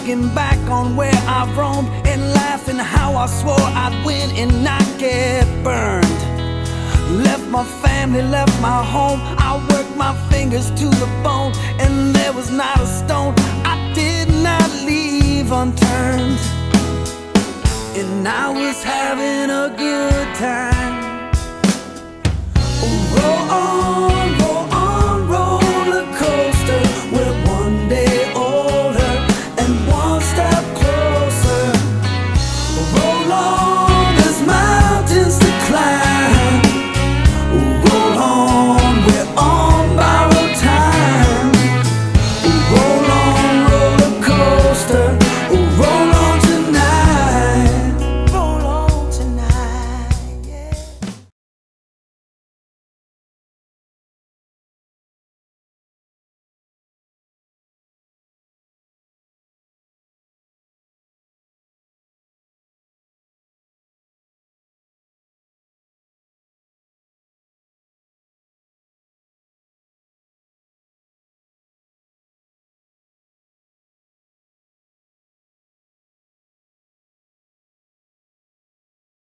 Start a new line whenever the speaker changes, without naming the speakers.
looking back on where I've roamed and laughing how I swore I'd win and not get burned. Left my family, left my home, I worked my fingers to the bone, and there was not a stone I did not leave unturned. And I was having a good time.